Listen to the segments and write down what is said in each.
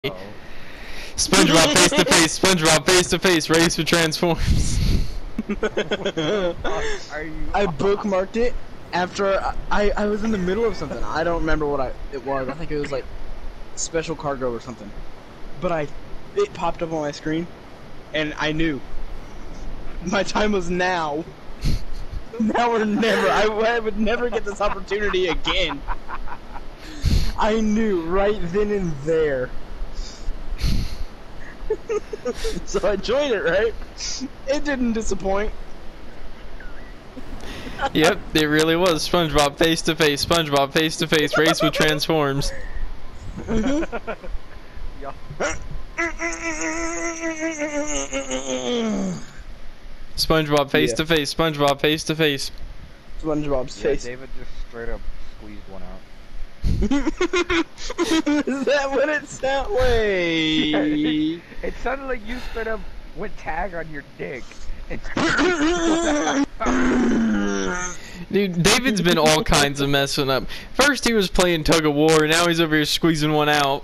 Oh. SpongeBob face to face, SpongeBob face to face, race with transforms. I bookmarked it after I was in the middle of something. I don't remember what it was. I think it was like special cargo or something. But it popped up on my screen, and I knew my time was now. Now or never. I would never get this opportunity again. I knew right then and there. So I joined it, right? It didn't disappoint. Yep, it really was. SpongeBob face to face, SpongeBob face to face, race with transforms. SpongeBob face to face, SpongeBob face to face. SpongeBob's face. David just straight up squeezed one out. Is that what it sounded like? It sounded like you straight up went tag on your dick. Dude, David's been all kinds of messing up. First he was playing tug of war, now he's over here squeezing one out.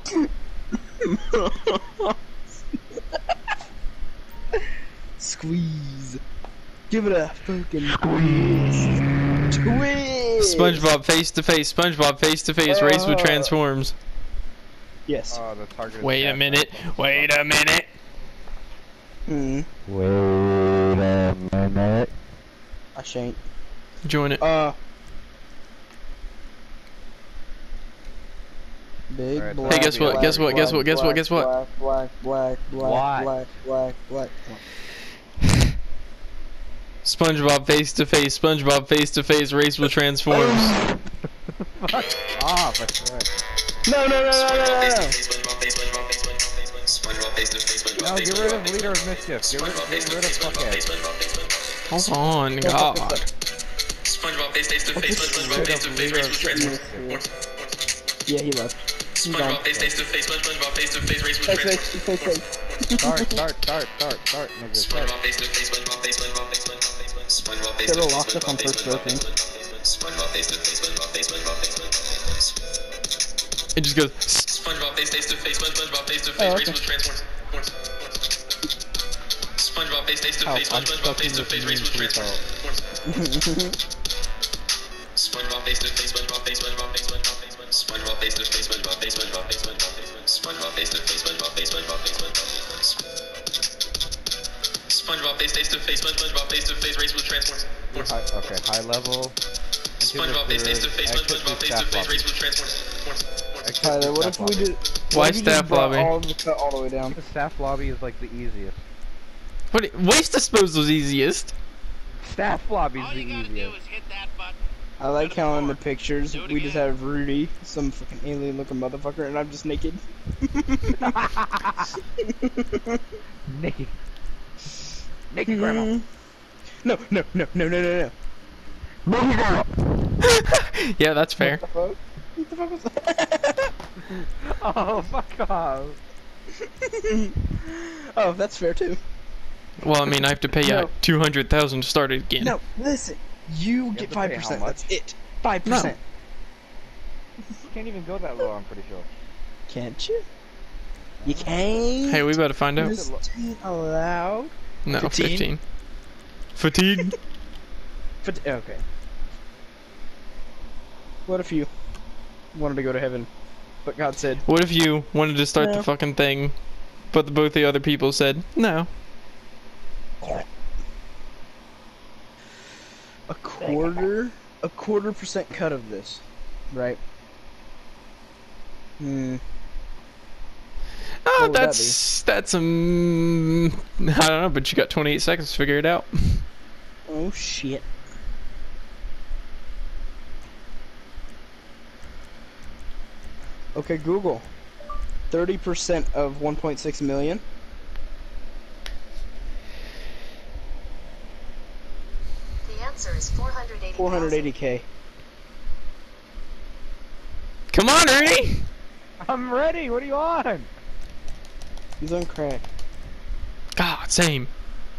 Squeeze. Give it a fucking squeeze. Twist. SpongeBob face to face, SpongeBob face to face, race with transforms. Yes. Oh, the target. Wait a minute. Wait a minute. Hmm. Wait a minute. I shan't. Join it. Big Alright, black. Hey, guess what? Black, Guess what? Guess black, what? Guess what? black, Guess what? Black, black, black, What? black, black, black. SpongeBob face to face, SpongeBob face to face, race with transforms. Fuck off, I swear. No. No, get rid of Leader of Mischief. Get rid of Fuckhead. Hold on, God. SpongeBob face to face, SpongeBob face to face, race with transforms. Yeah, he left. SpongeBob face to face, SpongeBob face to face, race with transforms. Start, nigga. SpongeBob face to face, SpongeBob face, SpongeBob face, SpongeBob face to They're face, locked up on SpongeBob face, first surfing. SpongeBob face to face, SpongeBob face, SpongeBob face, It just goes. SpongeBob face to face, SpongeBob face to Oh, face, okay. race with transforms. SpongeBob face to face, SpongeBob face to face, race with transforms. SpongeBob face to face, SpongeBob face, SpongeBob face, SpongeBob face to face, SpongeBob face, SpongeBob face, SpongeBob face to face, SpongeBob face, SpongeBob face, SpongeBob face to face, SpongeBob face to face, race with transforms. Okay, high level. SpongeBob face to face, SpongeBob face to face, race with transforms. Tyler, what if we did? Why what if you just staff brought lobby? all the cut all the way down? The staff lobby is like the easiest. What? Waste disposal's easiest. Staff lobby is All the you gotta do easiest. is hit that button. I like how in the pictures Do it we just again. have Rudy, some fucking alien-looking motherfucker, and I'm just naked. Naked. Naked grandma. No. Yeah, that's fair. What the fuck was that? Oh, fuck off. Oh, that's fair too. Well, I mean, I have to pay No. out 200,000 to start it again. No, listen. You get have to pay how 5%. much? That's it. 5%. No. You can't even go that low, I'm pretty sure. Can't you? You can't. Hey, we better find out. This ain't allowed. No, 15? 15. Fatigue. Okay. What if you wanted to go to heaven, but God said, What if you wanted to start No. the fucking thing, but both the other people said no? a quarter percent cut of this, right? Oh, What would that that's I don't know, but you got 28 seconds to figure it out. Oh shit. Okay, Google. 30% of 1.6 million. The answer is 480,000. 480K. Come on, Ernie! I'm ready, what do you want? He's on crack. God, same.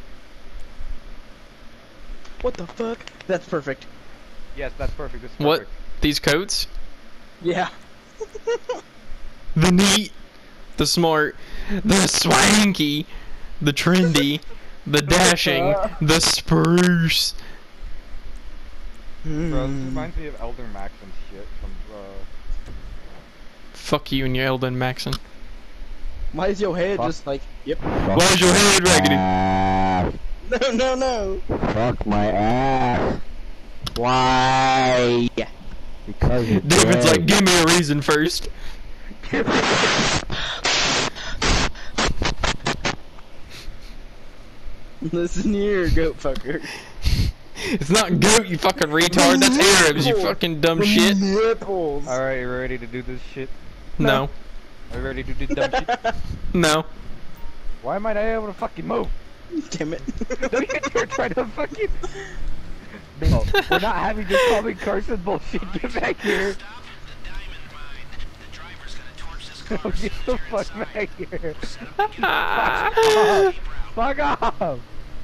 What the fuck? That's perfect. Yes, that's perfect, this is What? perfect. These coats? Yeah. The neat. the smart, the swanky, the trendy, the dashing, the spruce. Bro, this reminds me of Elder Max and shit from, Fuck you and your Eldon Maxon. Why is your head just like, yep. Why is your head raggedy? No. Fuck my ass. Why? Because it's David's gay. like, give me a reason first. Listen here, goat fucker. It's not goat, you fucking retard. That's Arabs, you fucking dumb shit. Nipples. Alright, you ready to do this shit? No. Are you ready to do dumb shit? No. Why am I not able to fucking move? Damn it. Don't you dare try to fucking... No, we're not having this Tommy Carson bullshit. Get back here. Oh, get the fuck back here. Fuck off.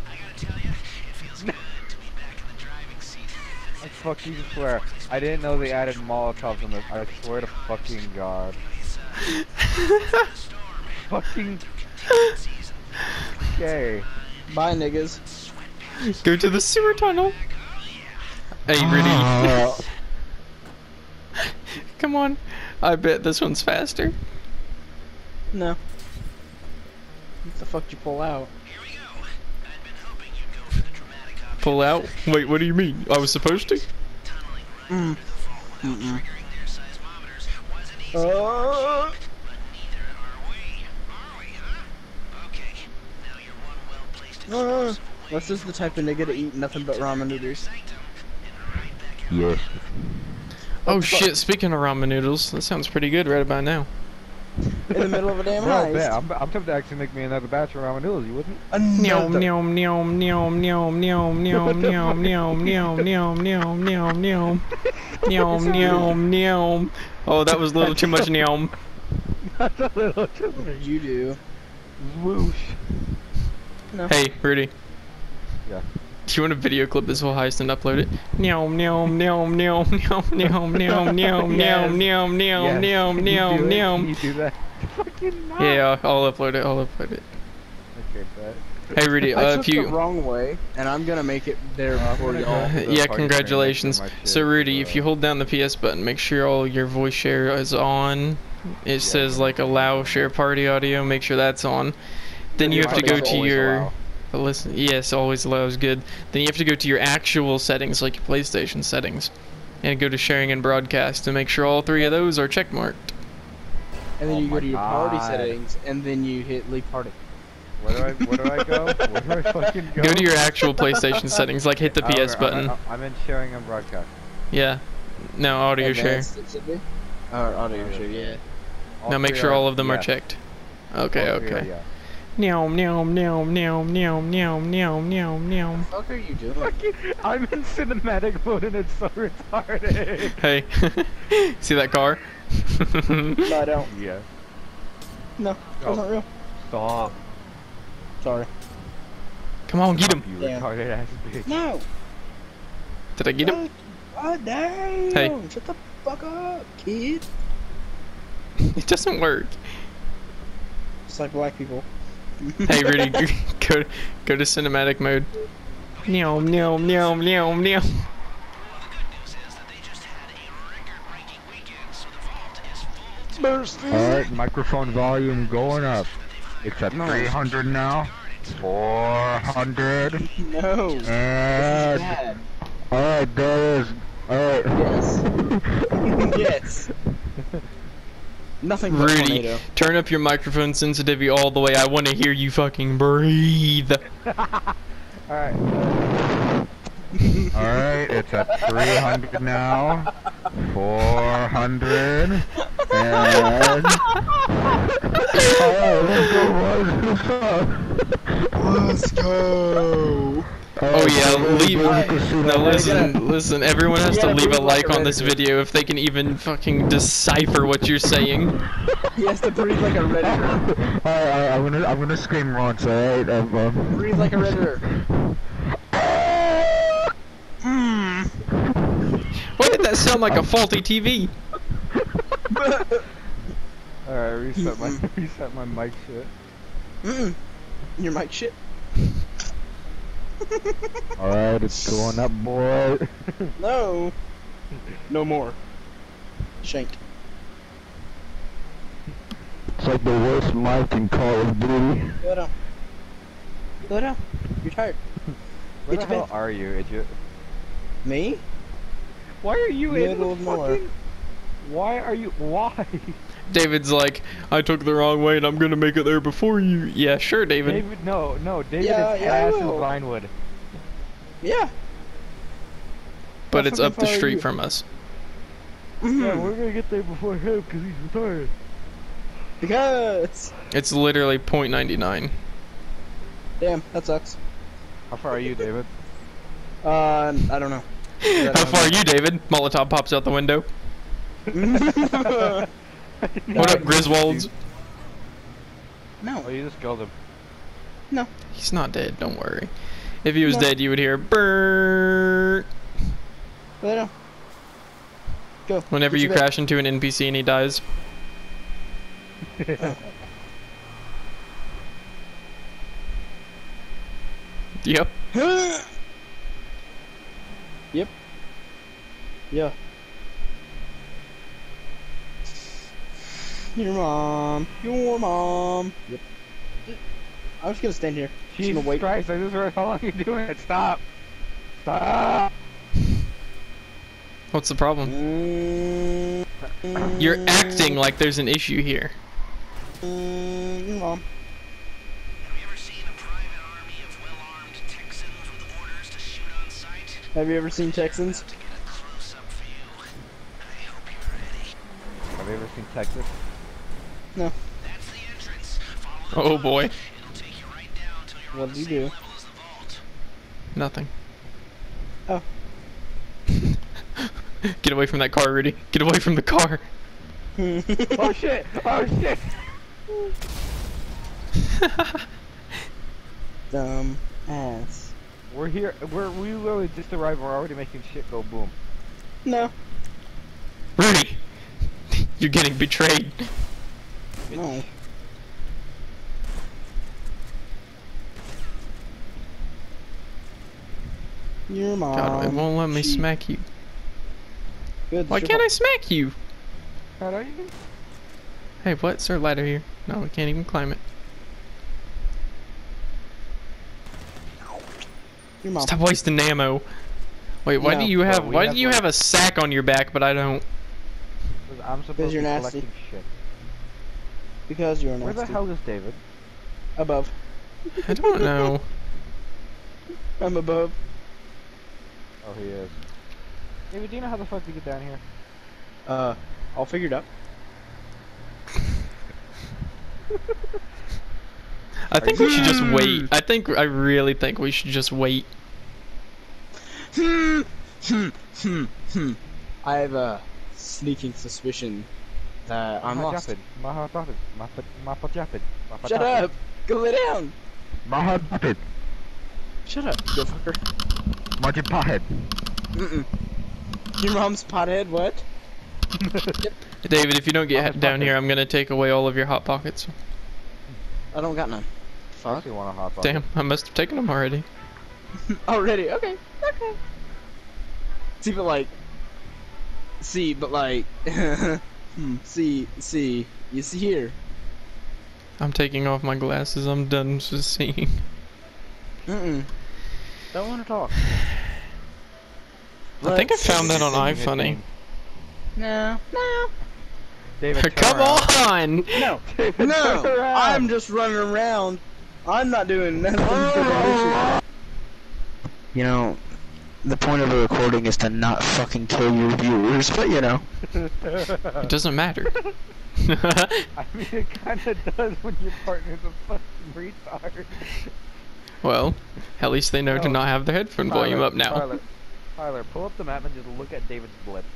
I fucking swear. I didn't know they added Molotovs in this. I swear to fucking God. Fucking... Okay. Bye, niggas. Go to the sewer tunnel. Hey, Rudy. Come on. I bet this one's faster. No. What the fuck did you pull out? Pull out? Wait, what do you mean? I was supposed to? This is the type of nigga to eat nothing but ramen noodles. Yes. Oh shit, speaking of ramen noodles, that sounds pretty good right about now. In the middle of a damn Bro, heist. bet. I'm tempted to actually make me another batch of ramen noodles. You wouldn't? Neom Another. neom neom neom neom neom neom neom neom neom neom neom neom neom neom neom neom. Oh, that was a little too much neom. That's a little too What did you do? whoosh. No. Hey, Rudy. Yeah. Do you want to video clip this whole heist and upload it? Neom neom neom neom neom neom neom neom Yes. neom neom neom Yes. neom Can you neom do it? Can neom. you do that? Fucking not. Yeah, I'll upload it. I'll upload it. Okay, bet. Hey, Rudy. I If took you. the wrong way, and I'm gonna make it there I'm before gonna y'all. go- Yeah, fucking congratulations. transfer my So shit, Rudy, if you hold down the PS button, make sure all your voice share is on. It says like allow share party audio. Make sure that's on. Then you have to go Party's to always your allow. listen. Yes, always allow is good. Then you have to go to your actual settings, like your PlayStation settings, and go to sharing and broadcast to make sure all three of those are checkmarked. And then Oh you go my to your party God. settings, and then you hit leave party. Where do I go? Where do I fucking go? Go to your actual PlayStation settings, like hit the Oh, PS okay, button. I'm in sharing and broadcast. Yeah. No audio share. Advanced, it should be. Or audio share, yeah. Now make three sure all of them are yes. checked. Okay, All three are okay. yes. Neom neom neom neom neom neom neom neom neom. What the fuck are you doing? Fucking, I'm in cinematic mode and it's so retarded. Hey, see that car? No, I don't. Yeah. No, that's not real. Stop. Sorry. Come on, get him. You Damn. retarded ass bitch. No. Did I get him? Oh, damn. Hey. Shut the fuck up, kid. It doesn't work. It's like black people. Hey, Rudy, go to cinematic mode. Neom neom neom neom neom. Alright, microphone volume going up. It's at Nice. 300 now. 400. No. And Bad. alright, there is. Alright. Yes. Yes. Nothing but Rudy, tornado. turn up your microphone sensitivity all the way. I want to hear you fucking breathe. Alright. Alright, it's at 300 now. 400. And. Alright, Let's go. Oh yeah, leave. No, listen, listen. Everyone has to gotta leave a breathe like like a on this Redditor. video if they can even fucking decipher what you're saying. He has to breathe like a redditor. Alright, I'm gonna scream once, alright? Breathe like a redditor. Why did that sound like a faulty TV? Alright, reset my mic shit. Mm-mm. Your mic shit. Alright, it's going up, boy. No. No more. Shanked. It's like the worst mic in Call of Duty. Go down. Go down. You're tired. Where Get the to hell bed. are you, idiot? Me? Why are you in Middle the of nowhere. fucking... Why are you... Why? David's like, I took the wrong way and I'm gonna make it there before you. Yeah, sure, David. David, no, David Yeah, is yeah, I ass in will. Vinewood. Yeah. But I'll it's up the fucking follow street you. from us. Yeah, we're gonna get there before him because he's retired. Because. It's literally .99. Damn, that sucks. How far are you, David? I don't know. How far are you, David? Molotov pops out the window. What up, Griswolds? No. Oh, you just killed him. No. He's not dead, don't worry. If he was No. dead, you would hear brrrr No. Go. whenever Get you to bed. crash into an NPC and he dies. Yep. Yep. Yeah. Your mom. Your mom. Yep. I'm just gonna stand here. Just Jesus gonna wait. Christ, I just realized how long you're doing it. Stop. Stop. What's the problem? You're acting like there's an issue here. Your mom. Have you ever seen Texans? Have you ever seen Texas? No. Oh boy. What did you do? Nothing. Oh. Get away from that car, Rudy. Get away from the car. Oh shit! Oh shit! Dumb ass. We're here. We literally just arrived. We're already making shit go boom. No. Rudy! You're getting betrayed. No. Your mom. God, it won't let me she- smack you. Good. Why can't I smack you? How do you? Hey, what? Is there a ladder here? No, we can't even climb it. Your mom. Stop wasting ammo. Wait, why No, do you have? but we Why have do you one. have a sack on your back, but I don't? I'm supposed you're to be nasty. collecting shit. Because you're nasty. Where the hell is David? Above. I don't know. I'm above. Oh, he is. David, do you know how the fuck to get down here? I'll figure it out. I think we should just wait. I really think we should just wait. I have a sneaking suspicion that I'm lost. Shut up! Go lay down! Mahad Puppet. Shut up, you fucker. Marty Pothead. Mm-mm. Your mom's pothead, what? David, if you don't get down here, I'm gonna take away all of your hot pockets. I don't got none. I Fuck. actually want a hot dog. Damn, I must have taken them already. Already, okay. Okay. See, but like... See, you see here. I'm taking off my glasses. I'm done just seeing. Mm-mm. Don't want to talk. I think I found that on David, iFunny. No. No. David, turn Come around. on! No. David, turn No. around. I'm just running around. I'm not doing nothing. You know, the point of a recording is to not fucking kill your viewers, but you know. It doesn't matter. I mean, it kinda does when your partner's a fucking retard. Well, at least they know to Oh. not have their headphone volume up now. Tyler, pull up the map and just look at David's blip.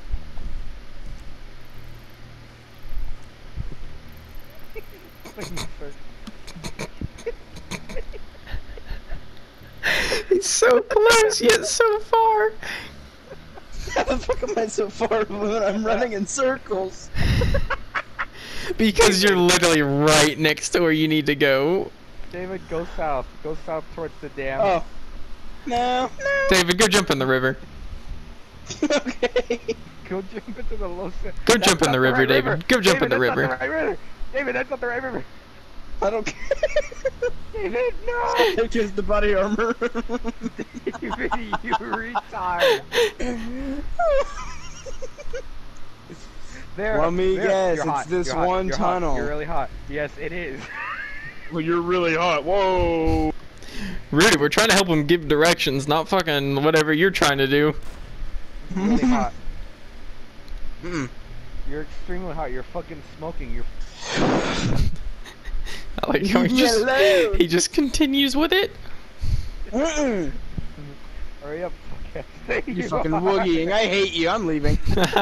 He's so close yet so far. How the fuck am I so far when I'm running in circles? Because you're literally right next to where you need to go. David, go south. Go south towards the dam. Oh. No. No. David, go jump in the river. Okay. Go jump into the Los. Go jump in the river, David. Go jump in the David, river. that's not the right river. David, that's not the right river. I don't care. David, no. It's just the body armor. David, you retard. There. Let me there. guess, You're it's hot. this You're hot. one You're hot. tunnel. You're really hot. Yes, it is. Well, you're really hot. Whoa. Rudy, we're trying to help him give directions, not fucking whatever you're trying to do. Really hot. Mm. You're extremely hot. You're fucking smoking. You're. I like how Hello. he just continues with it. Mm-mm. Hurry up. Okay. You fucking woogieing. I hate you. I'm leaving.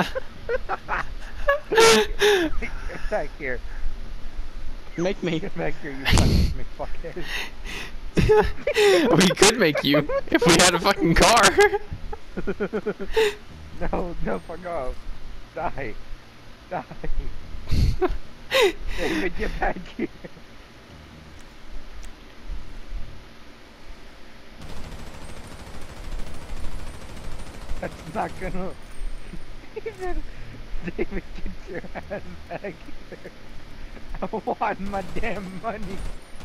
Get back here. Make me. Get back here, you fucking McFuckhead. We could make you if we had a fucking car. No, fuck off. Die. Die. David, get back here. That's not gonna... David, get your ass back here. I want my damn money.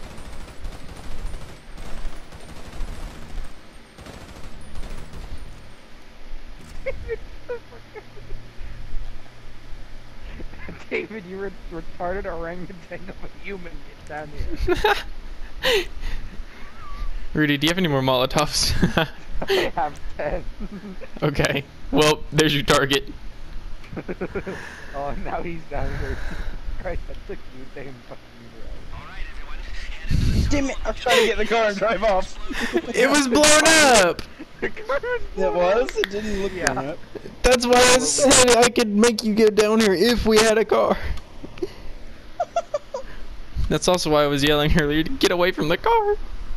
David, you retarded orangutan of a human. Get down here. Rudy, do you have any more Molotovs? I have 10. Okay. Well, there's your target. Oh, now he's down here. Christ, that took you a damn fucking Damn it. I'm trying to get in the car and drive off. It was blown up! It was? It didn't look Yeah. blown up. That's why I said I could make you get down here if we had a car. That's also why I was yelling earlier to get away from the car.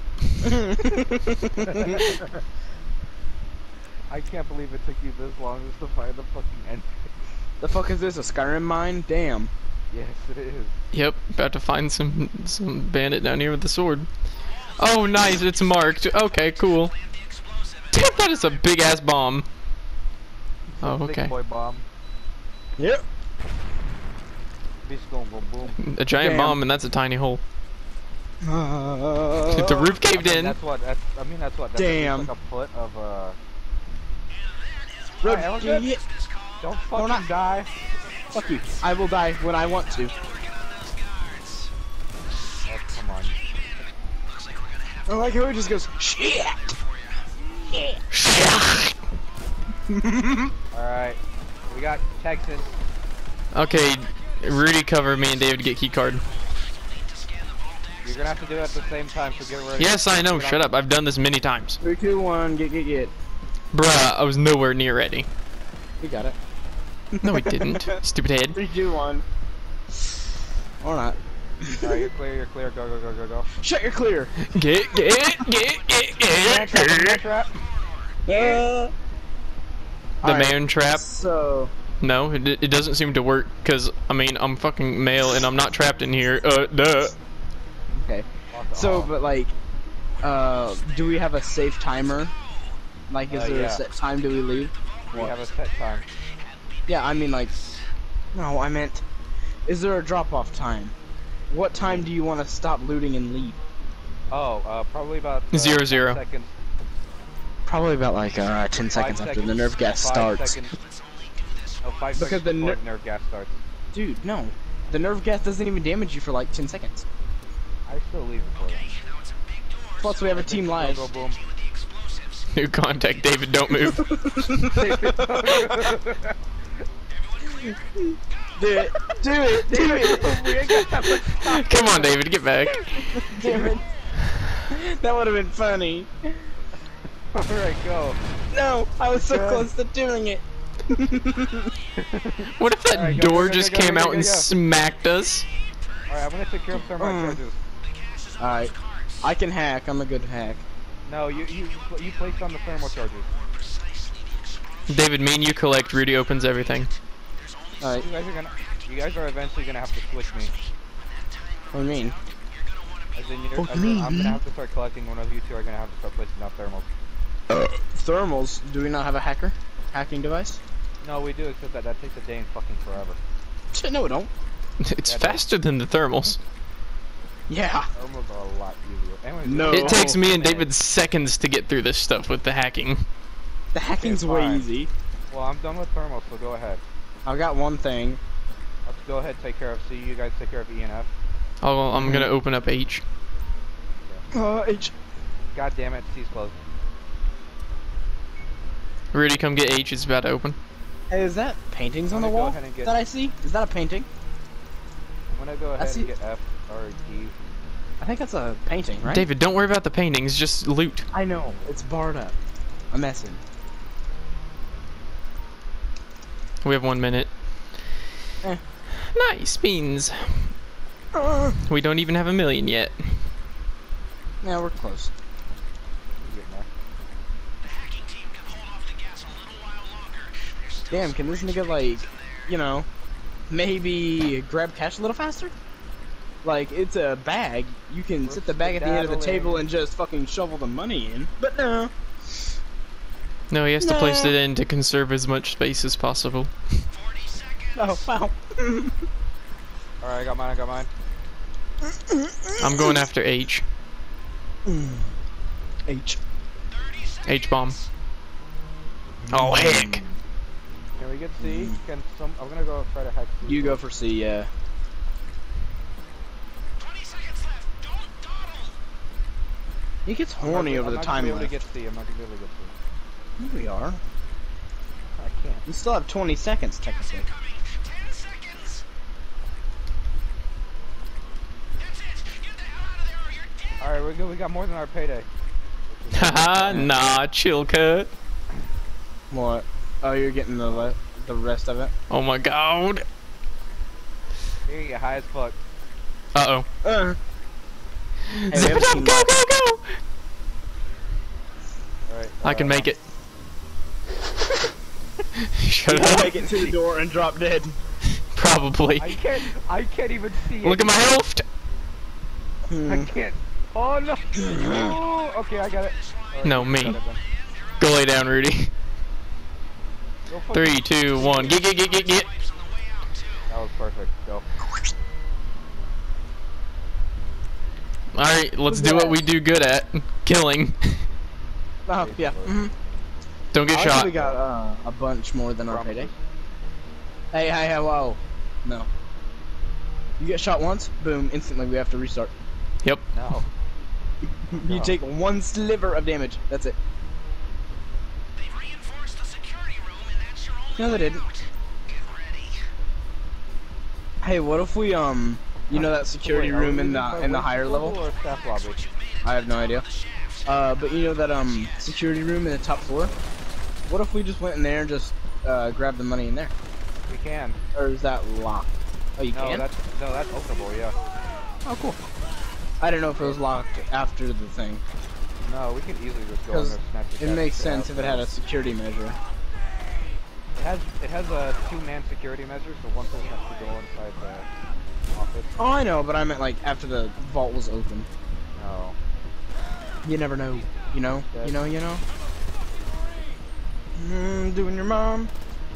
I can't believe it took you this long just to find the fucking entrance. The fuck is this? A Skyrim mine? Damn. Yes, it is. Yep, about to find some bandit down here with the sword. Oh, nice, it's marked. Okay, cool. Damn, that is a big ass bomb. Oh, okay. Big boy bomb. Yep. This gonna go boom. A giant Damn. bomb, and that's a tiny hole. The roof caved in. That's what. That's what. That's Damn. like a foot of Road, Alright, we're good. idiot. Don't fucking not. die. Fuck you. I will die when I want to. Oh, come on. I like how he just goes, shit! Alright. We got Texas. Okay, Rudy, cover me and David get key card. You're gonna have to do it at the same time, so get ready. Yes, I know. Get Shut on- up. I've done this many times. 3, 2, 1, get. Bruh, I was nowhere near ready. We got it. No, I didn't. Stupid head. 3, 2, 1. Or not. Alright, you're clear. Go. Shut your clear. Get. Man trap. Yeah. The man trap. So, No, it doesn't seem to work, because, I mean, I'm fucking male and I'm not trapped in here. Duh. okay. So, but like, do we have a safe timer? Like, is there yeah. a set time do we leave? We have a set time. Yeah, I mean like, no, I meant, is there a drop-off time? What time do you want to stop looting and leave? Oh, probably about 0, 5 0. seconds. Probably about like 10 seconds after the nerve gas 5 starts. Seconds. No, 5 Because seconds the before the nerve gas starts. Dude, no. The nerve gas doesn't even damage you for like 10 seconds. I still leave before that. Plus we have a team live. Go boom. New contact, David, don't move. Do it. We ain't got that much time. Come on, David, get back. Damn it. That would have been funny. Alright, go. No, I was so Good. close to doing it. What if that Alright, go, door go, just go, go, came go, out go, and go. smacked us? Alright, I'm gonna take care of thermite charges. Alright. I can hack. I'm a good hack. No, you placed on the thermal charges. David, me and you collect, Rudy opens everything. Alright. You guys are gonna. You guys are eventually gonna have to switch me. What do you mean? As in, I'm gonna have to start collecting. One of you two are gonna have to start placing down thermals. Thermals? Do we not have a hacking device? No, we do, except that takes a day and fucking forever. No, we don't. It's faster than the thermals. Yeah. Thermals are a lot easier. Anyways, No. It takes me and David seconds to get through this stuff with the hacking. The hacking's Okay, way fine. easy. Well, I'm done with thermals, so go ahead. I've got one thing. Let's go ahead and take care of C. You guys take care of E and F. Oh, I'm gonna open up H. H. God damn it, C's closed. Rudy, come get H. It's about to open. Hey, is that paintings on the I'm gonna go wall ahead and get- that I see? Is that a painting? I'm gonna go ahead see- and get F or D. I think that's a painting, right? David, don't worry about the paintings. Just loot. I know. It's barred up. I'm messing. We have 1 minute. Eh. Nice beans. We don't even have 1 million yet. Yeah, we're close. You getting there? Damn, can this nigga, like, you know, maybe grab cash a little faster? Like, it's a bag. You can sit the bag at the end of the table and just fucking shovel the money in. But no. No, he has to place it in to conserve as much space as possible. Oh, wow. Alright, I got mine. I'm going after H. H. H bomb. Oh heck! Can we get C? I'm gonna go try to hack C. You go for C, yeah. He gets horny over the time I'm not gonna be able limit. to get C. I'm not gonna be able to get C. Here we are. I can't. We still have 20 seconds, technically. Alright, we're good. We got more than our payday. Haha, nah, chill cut. What? Oh, you're getting the rest of it? Oh my god. Here you get high as fuck. Uh oh. Hey, we Zip have it seen up, go, go, go! Alright. I can make it. Shut I'll up. make it to the door and drop dead. Probably. I can't even see it. Look at my health. I can't. Oh no! Oh, okay, I got it. Alright, No, got me. it then. Go lay down, Rudy. Go fuck 3, 2, 1. Get. That was perfect. Go. Alright, let's do what we do good at. Killing. Oh, yeah. Don't get I shot. we got a bunch more than our payday. Hey, whoa. No. You get shot once, boom, instantly we have to restart. Yep. No. You take one sliver of damage. That's it. No, they didn't. Hey, what if we you know that security Wait, are room we in leaving by the Wednesday higher level? Or staff lobby? I have no idea. But you know that security room in the top floor? What if we just went in there and just grabbed the money in there? We can. Or is that locked? Oh, you No, can? that's openable. Yeah. Oh, cool. I don't know if it was locked after the thing. No, we can easily just go in Because there, snap the it cash makes and get sense out. if it had a security measure. It has a 2-man security measure, so one person has to go inside the office. Oh, I know, but I meant like after the vault was open. No. You never know. You know? Yes. You know? Doing your mom.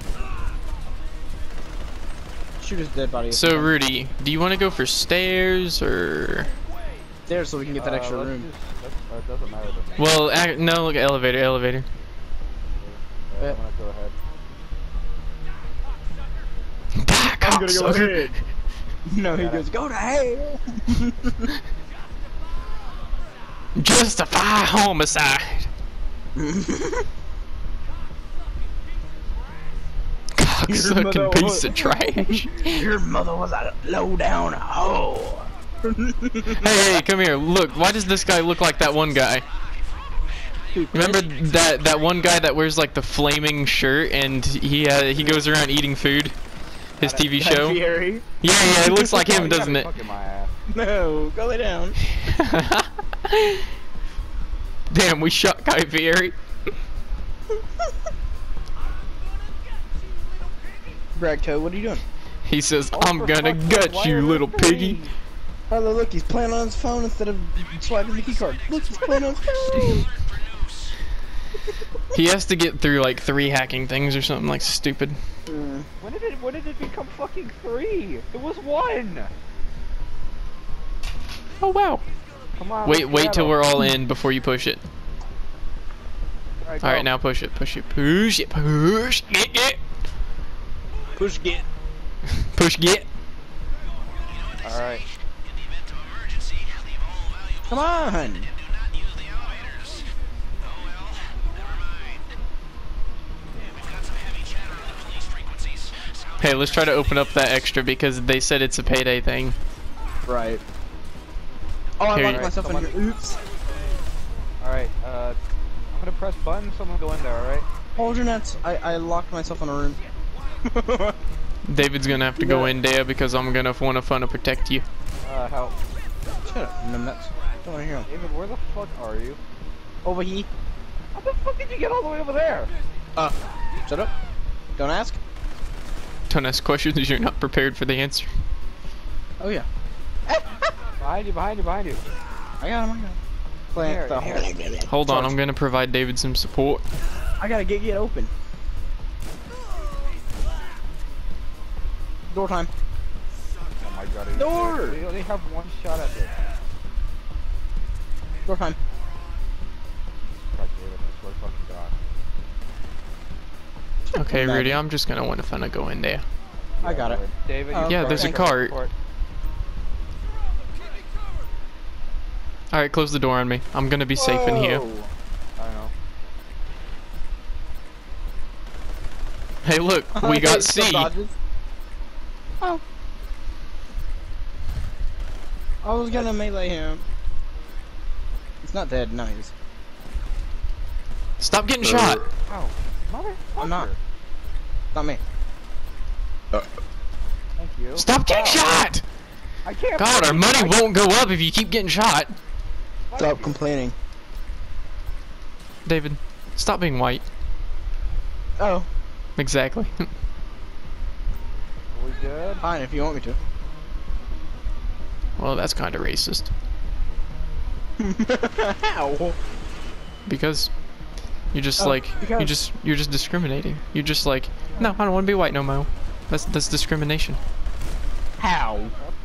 Shoot his dead body. So, Rudy, do you want to go for stairs or... There, so we can get that extra let's room. It doesn't matter to me. Well, no, look, elevator. I'm gonna go ahead. Back I'm up, gonna go sucker. ahead. No, he goes, go to hell. Justify homicide. Cocksucking piece of trash. Your mother was a low-down hoe. Hey, come here. Look, why does this guy look like that one guy? Remember that one guy that wears like the flaming shirt and he goes around eating food? His TV show? Fury? Yeah, it looks like Oh, him, you doesn't gotta it? be fucking my ass. No, go lay down. Damn, we shot Guy Fieri. Bragto, what are you doing? He says, Oh, I'm for gonna fuck's sake, gut why you, are there little piggy. 3? Oh, look, he's playing on his phone instead of swiping the keycard. Look, he's playing on his phone. He has to get through like 3 hacking things or something like stupid. When did it become fucking 3? It was 1. Oh wow. Come on. Wait let's till battle. we're all in before you push it. Alright, Alright, go. now push it. Push. Get. Push get. Push get. Alright. Come on. Hey, let's try to open up that extra because they said it's a payday thing. Right. Oh, I Here, locked you- myself in Alright, here. Oops. Alright, I'm gonna press button, someone go in there, alright? Hold your nuts. I locked myself in a room. David's gonna have to go in there because I'm gonna want to fun to protect you. Help. Shut up, numbnuts. Don't wanna hear him. David, where the fuck are you? Over here. How the fuck did you get all the way over there? Shut up. Don't ask. Don't ask questions you're not prepared for the answer. Oh yeah. Behind you, behind you, behind you. I got him. Plant Here, the here. Hold on, Charge. I'm gonna provide David some support. I gotta get open. Door time. Oh my god. are you Door! serious? They only have 1 shot at this. Door time. Fuck, David, I swear to fucking god. Okay, Imagine. Rudy, I'm just gonna want to fun to go in there. I got it. David, Oh, you Yeah, there's a cart. Alright, close the door on me. I'm gonna be safe in here. Whoa. I know. Hey, look, we got C. Oh. I was gonna melee him. He's not dead, no, he's. Stop getting shot. Ow. Motherfucker. I'm not. Not me. Thank you. Stop getting shot! I can't. God, our breathe. money I won't go up if you keep getting shot. Fuck Stop you. complaining. David, stop being white. Oh, Exactly. Are we good? fine if you want me to. Well, that's kind of racist. How? Because you're just Oh, like because- you're just discriminating. You're just like, no, I don't want to be white no more. That's discrimination. How?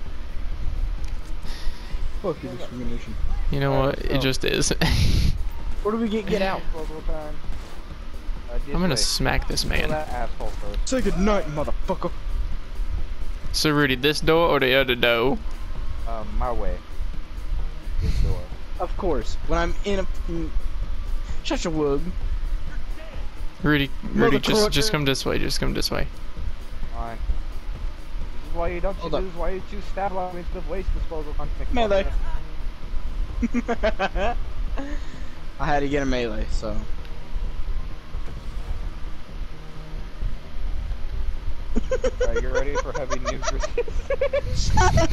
Fuck your discrimination. You know what? It just is. Where do we get out? Global time. I'm gonna smack this Kill man. that asshole first. Say goodnight, motherfucker. So Rudy, this door or the other door? My way. This door. Of course. When I'm in a shut your wug. Rudy, Mother just clucker. come this way. Just come this way. Fine. This is why you don't Hold up. choose. Why you choose stab lock instead of waste disposal. Melee. I had to get a melee, so. Alright, you ready for heavy nuke resistance?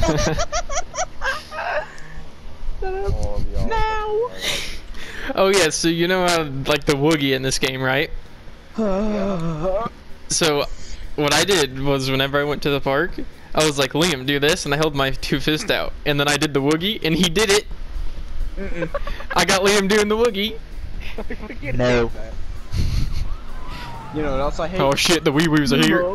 All of y'all. Now. Oh yeah, so you know how like the woogie in this game, right? So what I did was whenever I went to the park, I was like, Liam, do this, and I held my 2 fists out, and then I did the woogie, and he did it. I got Liam doing the woogie. No. You know what else I hate? Oh shit, the wee woos are here.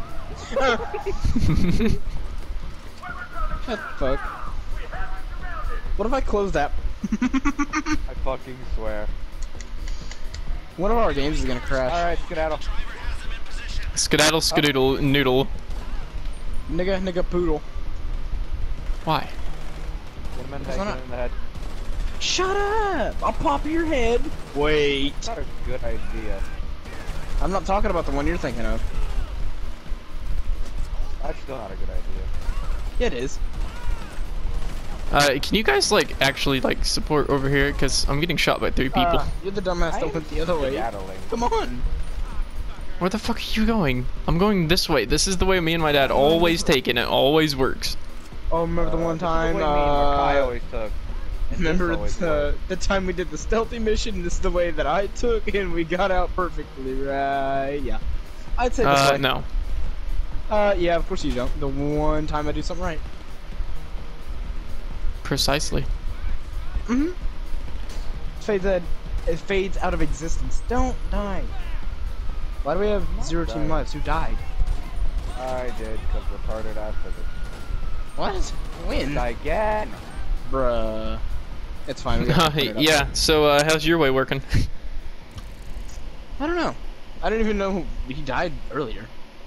Shut the fuck. What if I close that? I fucking swear. One of our games is gonna crash. Alright, skedaddle. Skedaddle, skadoodle, noodle. Nigga poodle. Why? Get him in the Why head, not? get him in the head. Shut up! I'll pop your head. Wait. It's not a good idea. I'm not talking about the one you're thinking of. That's still not a good idea. Yeah, it is. Can you guys like actually like support over here? Cause I'm getting shot by 3 people. You're the dumbass that went the other way. Skedaddling. Come on. Where the fuck are you going? I'm going this way. This is the way me and my dad always take, and it always works. Oh, remember the one This is time? the way me and Makai always took. And Remember this always worked. the time we did the stealthy mission? This is the way that I took, and we got out perfectly, right? Yeah. I'd say this way. No. Yeah, of course you don't. The one time I do something right. Precisely. Mm-hmm. It fades out of existence. Don't die. Why do we have zero team dying. lives? Who died? I did, because retarded ass physics. What? When? Die again! Bruh. It's fine. We gotta put it up. Yeah, so how's your way working? I don't know. I didn't even know he died earlier.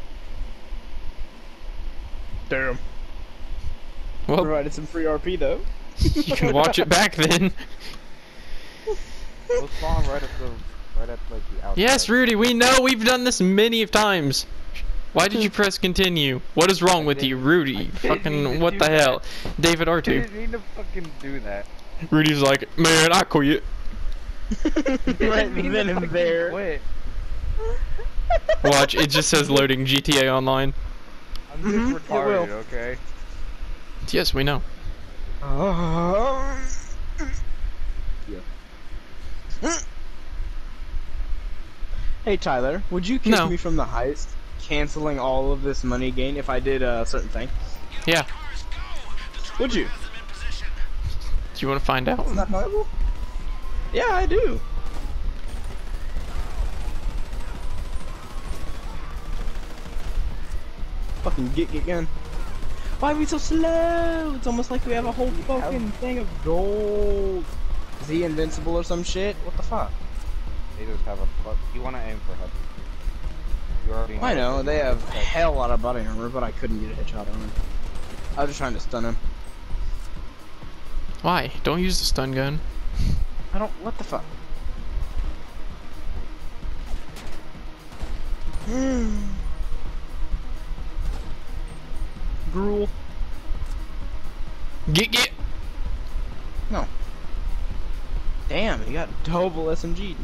Damn. Well, Provided some free RP though. you can watch it back then. We'll spawn right at like the outside. Yes, Rudy, we know we've done this many of times. Why did you press continue? What is wrong with you, Rudy? Fucking what the hell? David I R2. didn't mean to fucking do that. Rudy's like, man, I quit. Right then and there. Quit. Watch, it just says loading GTA Online. I'm just Mhm, it retarded, will. okay? Yes, we know. Hey Tyler, would you kick No. me from the heist, canceling all of this money gain if I did a certain thing? Yeah. Would you? Do you want to find out? Isn't that viable? Yeah, I do. Fucking get gun. Why are we so slow? It's almost like we have a whole fucking thing of gold. Is he invincible or some shit? What the fuck? They just have a fuck. You want to aim for Hudson. You already I know, that they you have want to hell lot of body armor, but I couldn't get a headshot on him. I was just trying to stun him. Why? Don't use the stun gun. I don't. What the fuck? Gruel. Get. No. Damn, he got double SMG.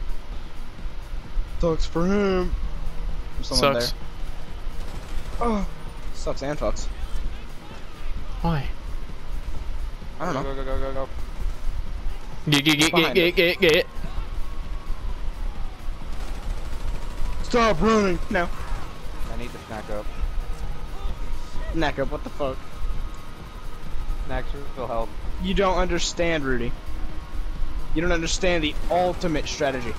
Sucks for him. There's someone Sucks. there. Oh, sucks and fucks. Why? I don't know. Go. Get. Stop running. No. I need to snack up. Neck up. What the fuck? Snacks will help. You don't understand, Rudy. You don't understand the ultimate strategy.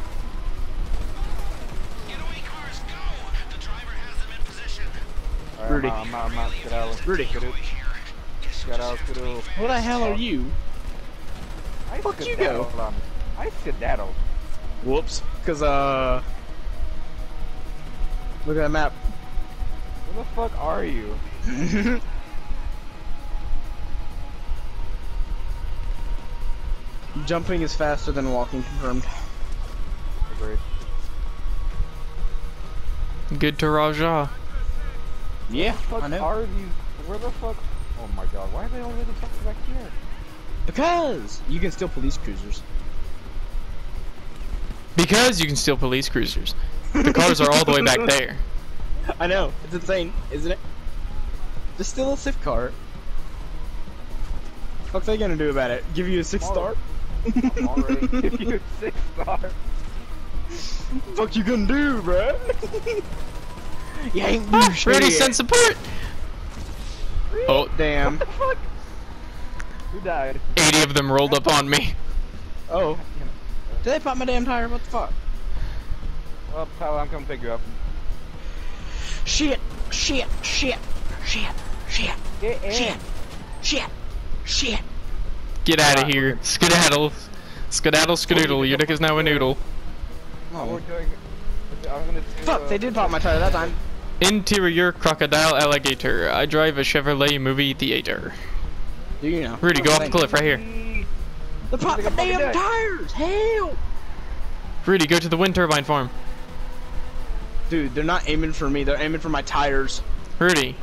Alright, Rudy. I'm out. Get out. Rudy. Get out. What the hell are you? I Fuck you go. skedaddled. I skedaddled. Whoops. Cause look at the map. Where the fuck are you? Jumping is faster than walking, confirmed. Agreed. Good to Raja. Yeah, What the I fuck know. are these? Where the fuck? Oh my god, why are they all the fuck back here? Because you can steal police cruisers. Because you can steal police cruisers. The cars are all the way back there. I know, it's insane, isn't it? Just steal a Swift car. What's they gonna do about it? Give you a 6-star? I'm already give you a 6-star. Fuck you gonna do, bruh? You ain't do Ah, shit. Rudy, send support! Oh, Damn. What the fuck? Who died? 80 of them rolled up on me. Oh. Did they pop my damn tire? What the fuck? Well, Tyler, I'm coming to pick you up. Shit! Shit! Shit! Shit! Shit! Get in. Shit! Shit! Shit! Get out of here. Skedaddle. Skedaddle, skadoodle. Your dick is now a noodle. Oh, we're Oh. doing. I'm gonna do, Fuck, they did pop my tire that time. Interior crocodile alligator. I drive a Chevrolet movie theater. Do you know? Rudy, go off the Thank you. cliff right here. They popped my damn tires! Hell! Rudy, go to the wind turbine farm. Dude, they're not aiming for me, they're aiming for my tires. Rudy,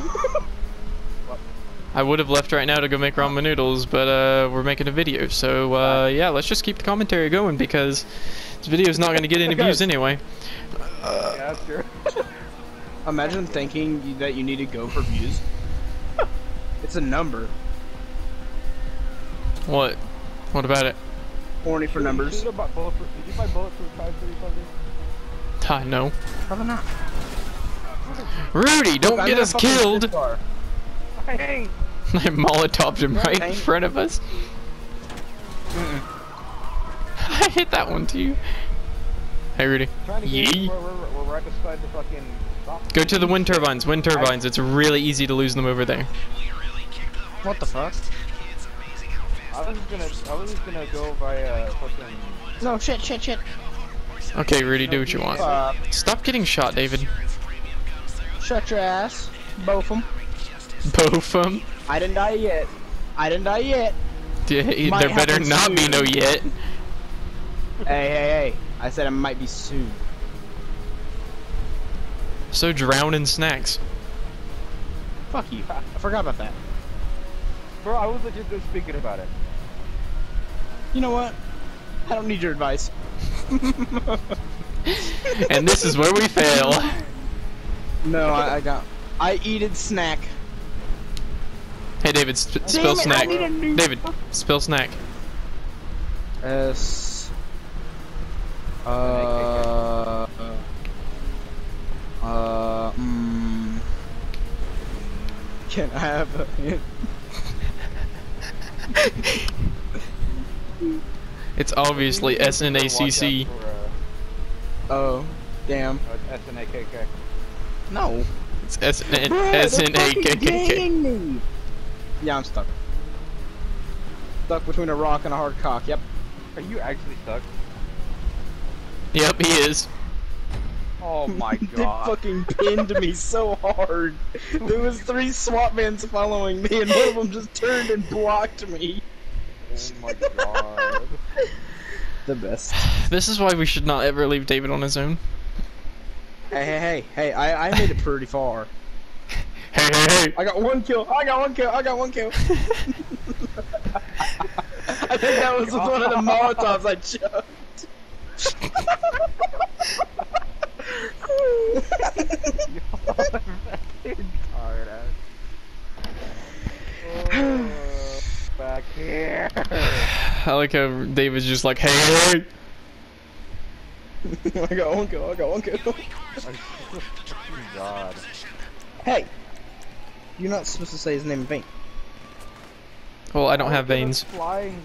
I would have left right now to go make ramen noodles, but we're making a video, so yeah, let's just keep the commentary going because this video's not going to get any views anyway. Yeah, that's true. Imagine thinking that you need to go for views. It's a number. What? What about it? Horny for numbers. Did you buy bulletproof 530 fuckers? No. Probably not. Rudy, don't Look, I'm get in a us fucking killed! zip bar. I ain't. I Molotov'd him right in ain't. front of us. I hit that one too. Hey Rudy. Trying to get Yee. we're right beside the fucking. Go to the wind turbines. Wind turbines. It's really easy to lose them over there. What the fuck? I was gonna go via fucking. No, shit. Okay, Rudy, do what you want. Stop getting shot, David. Shut your ass. Both them. Both of them. I didn't die yet. Yeah, Might there better happen not be soon. no yet. Hey. I said it might be soon. So drown in snacks. Fuck you. I forgot about that. Bro, I was legit just speaking about it. You know what? I don't need your advice. And this is where we fail. No, I eated snack. Hey David, spill it, I snack. need a new- David, spill snack. S. Can I have a hint? It's obviously SNACC. Oh, damn. SNAKK. No. It's Bruh, they're fucking SNAKKK. ganging me. Yeah, I'm stuck. Stuck between a rock and a hard cock. Yep. Are you actually stuck? Yep, he is. Oh my They god. fucking pinned me so hard. There was 3 SWAT vans following me, and one of them just turned and blocked me. Oh my god. The best. This is why we should not ever leave David on his own. Hey, I made it pretty far. Hey. I got one kill. I got one kill. I think that was one of the Molotovs I chucked. Tired ass. Oh, back here. I like how David's just like, hey. I got one kill. Oh, god. Hey, you're not supposed to say his name in vain. Well, I don't have veins. Flying.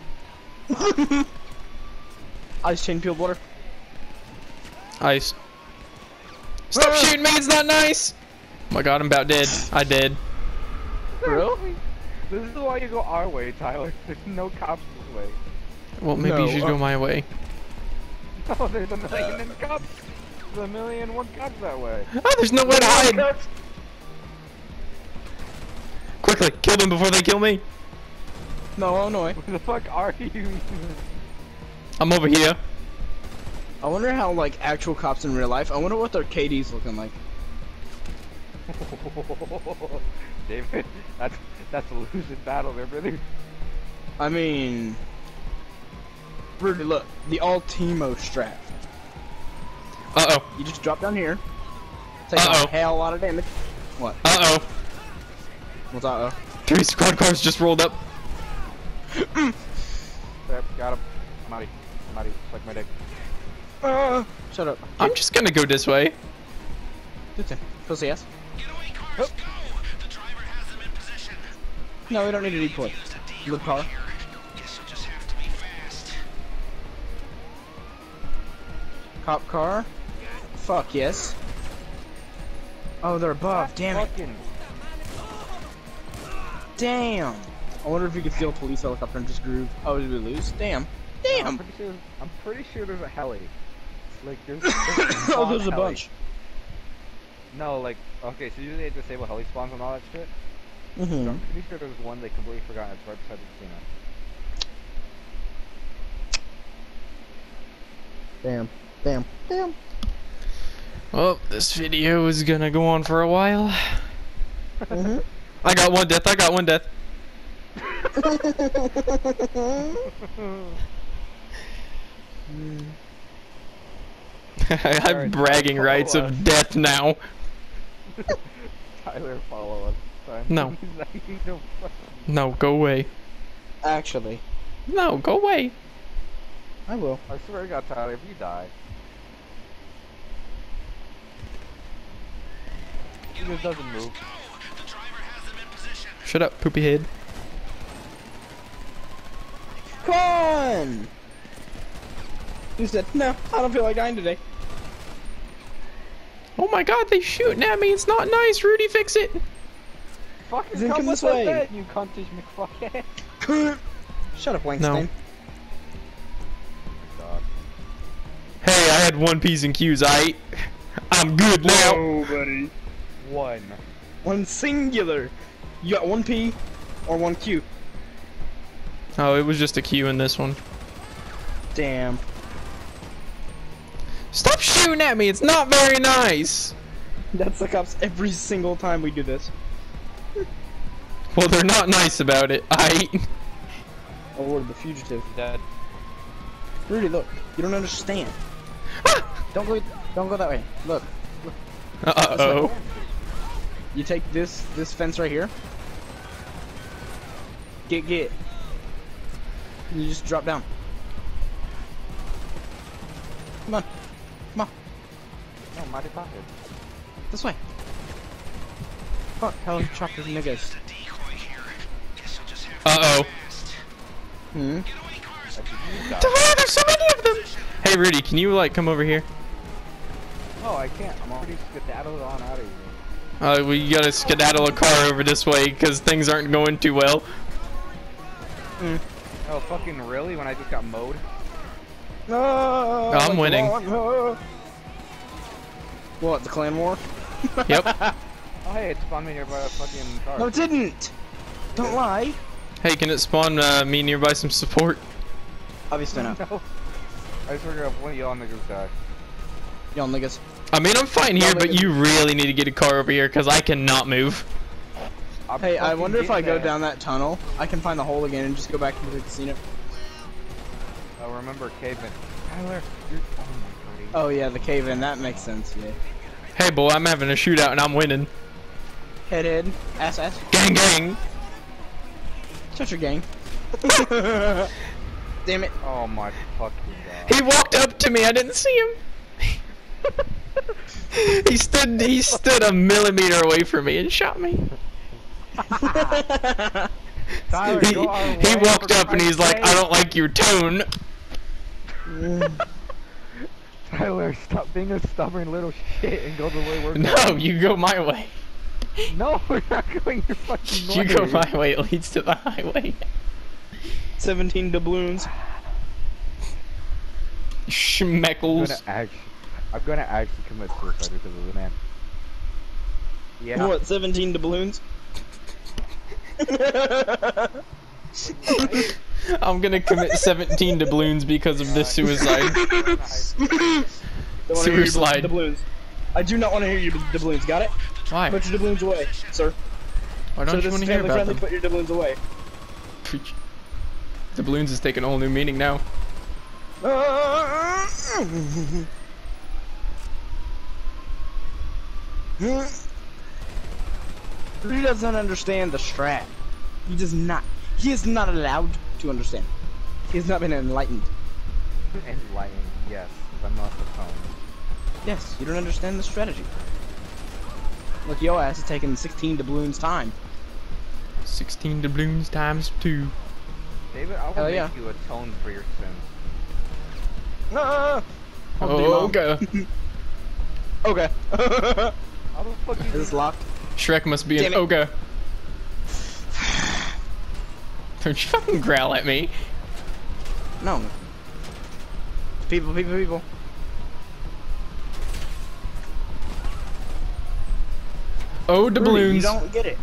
Ice chain peeled water. Ice. Stop shooting me, it's not nice! Oh my god, I'm about dead. I did. For real? This is why you go our way, Tyler. There's no cops this way. Well, maybe No, you should go my way. Oh, there's a million cops. There's 1,000,001 cops that way. Oh, there's nowhere to hide! Quickly, kill them before they kill me! No, Illinois. Where the fuck are you? I'm over here. I wonder how, like, actual cops in real life, I wonder what their KD's looking like. David, that's a losing battle there, brother. I mean... Rudy, look. The Ultimo strap. Uh-oh. You just drop down here. Take Uh-oh. a hell lot of damage. What? Uh-oh. What's that? 3 squad cars just rolled up. There, got him. I'm outie. Suck my dick. Shut up. I'm just gonna go this way. Pussy ass. No, we don't need a decoy. Look car. Cop car. Fuck yes. Oh, they're above. Damn it. Fucking Damn. I wonder if we could steal a police helicopter and just groove. Oh, did we lose? Damn. I'm Damn. pretty sure there's a heli. Like there's Oh, there's a bunch. No, like okay, so usually they disable heli spawns and all that shit. So Mm-hmm. I'm pretty sure there's one they completely forgot. It's right beside the casino. Damn. Well, this video is gonna go on for a while. Mm-hmm. I got one death. I have Alright, bragging follow rights us. of death now. Tyler, follow us. Time. No. No, fuck. No, go away. Actually, No, go away. I will. I swear to God, Tyler, if you die. He just doesn't move. Shut up, poopy head. Come on! He said, no, I don't feel like dying today. Oh my god, they shooting at me. It's not nice. Rudy, fix it. Fucking Then come come with this way. that, you cuntish McFuckhead. Shut up, Langston. No. Hey, I had one P's and Q's, I'm good now. No, buddy. One. One singular. You got one P or one Q. Oh, it was just a Q in this one. Damn. Stop shooting at me. It's not very nice. That's the cops every single time we do this. Well, they're not nice about it. Oh, Lord, the fugitive. Dead. Rudy, look. You don't understand. Don't go that way. Look. Uh-oh. You take this fence right here. Get. You just drop down. Come on. No, mighty pocket. This way. Fuck, helicopters niggas. Uh-oh. Hmm? There's so many of them. Hey, Rudy, can you, like, come over here? No, I can't. I'm already skedaddled on out of here. We gotta skedaddle a car over this way, because things aren't going too well. Oh, fucking really? When I just got mowed? No, I'm winning. What, the clan war? Yep. Oh, hey, it spawned me nearby a fucking car. No, it didn't. Don't lie. Hey, can it spawn me nearby some support? Obviously not. No. I just figured out one of y'all niggas died. Y'all niggas. I mean, I'm fine here, but you really need to get a car over here, because I cannot move. Hey, I wonder if I go down. down that tunnel, I can find the hole again and just go back into the casino. Oh, remember caveman. Tyler, you're... Oh my god. Oh yeah, the cave in. That makes sense. Yeah. Hey, boy, I'm having a shootout, and I'm winning. Head. Ass. Gang, gang. Shut your gang. Damn it. Oh my fucking god. He walked up to me. I didn't see him. He stood a millimeter away from me and shot me. Tyler, He go our way, walked for up and he's like, Christ's I don't like your tone. sake. Tyler, stop being a stubborn little shit and go the way we're No, going. you go my way. No, we're not going your fucking way. You go my way. It leads to the highway. 17 doubloons. Schmeckles. I'm gonna actually commit suicide because of the man. Yeah. What? 17 doubloons? I'm gonna commit 17 doubloons because of this suicide. Don't wanna hear your Suicide. doubloons. I do not want to hear your doubloons. Got it? Why? Put your doubloons away, sir. Why don't So you this want is to hear family about friendly. them? Put your doubloons away. Preach. Doubloons is taking a whole new meaning now. He doesn't understand the strat. He does not. He is not allowed to understand. He has not been enlightened. Enlightened, yes. I'm not the phone. Yes, you don't understand the strategy. Look, your ass is taking 16 doubloons time. 16 doubloons times 2. David, I will Hell make yeah. you atone for your sins. No. Oh, okay. Okay. How the fuck Is you this locked? Shrek must be Damn an it. ogre. Don't you fucking growl at me. No. People. Oh, Rudy, doubloons. you don't get it.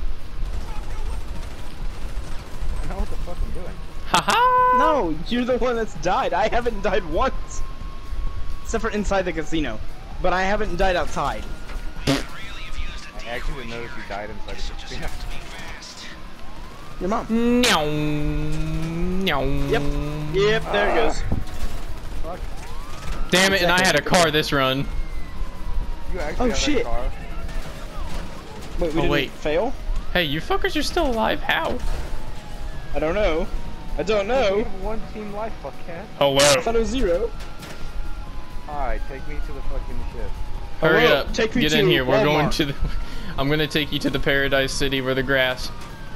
I know what the fuck I'm doing. Haha. No, you're the one that's died. I haven't died once. Except for inside the casino. But I haven't died outside. I actually didn't notice you died inside the casino. Your mom. Meow. Meow. Yep, there it goes. Fuck. Damn it, and I had a car this run. You actually Oh, have shit. a car? Wait, we Oh, didn't wait. fail? Hey, you fuckers are still alive. How? I don't know. I don't We know. have one team life, fuckhead. I Hello. thought it was 0. Alright, take me to the fucking ship. Hurry Hello, up. take me Get to in here. We're going Walmart. to the. I'm gonna take you to the Paradise City where the grass.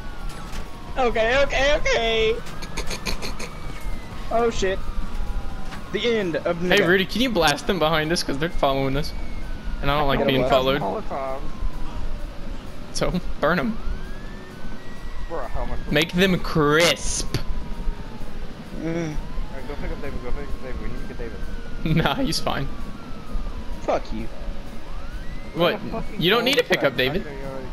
Okay. Oh shit. The end of Hey Nigga. Rudy, can you blast them behind us? Because they're following us. And I don't like being followed. Molotovs. So, burn them. Bro, how much? Make them crisp. Mm, Alright, go pick up David. Go pick up David. We need to get David. Nah, he's fine. fuck you. What? You don't need to pick up David.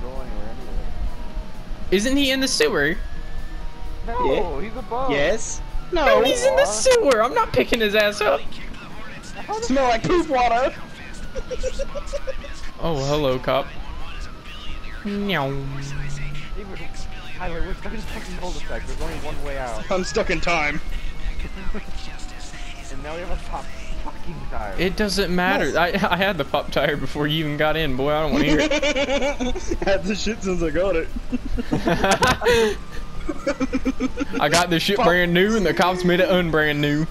Isn't he in the sewer? No, he's above. Yes. No, No. he's in the sewer. I'm not picking his ass up. Smell like poop water. Oh, hello, cop. Meow. David, Tyler, we're stuck in fucking cul-de-sac. There's only one way out. I'm stuck in time. And now we have a pop fucking tire. It doesn't matter. I had the pop tire before you even got in. Boy, I don't want to hear it. Had the shit since I got it. I got this shit brand new, and the cops made it unbrand new.